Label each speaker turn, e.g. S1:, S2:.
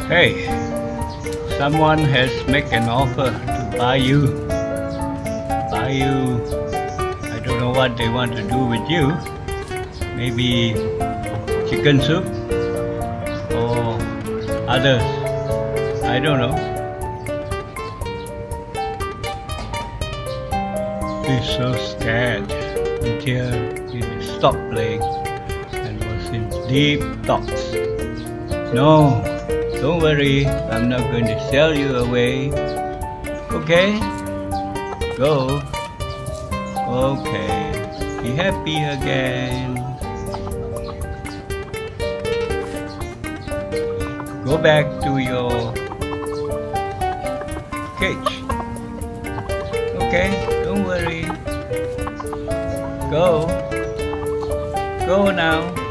S1: Hey, someone has made an offer to buy you. I don't know what they want to do with you. Maybe chicken soup or others. I don't know. He's so scared until he stopped playing and was in deep thoughts. No, don't worry, I'm not going to sell you away. Okay? Go. Okay. Be happy again. Go back to your cage. Okay? Don't worry. Go. Go now.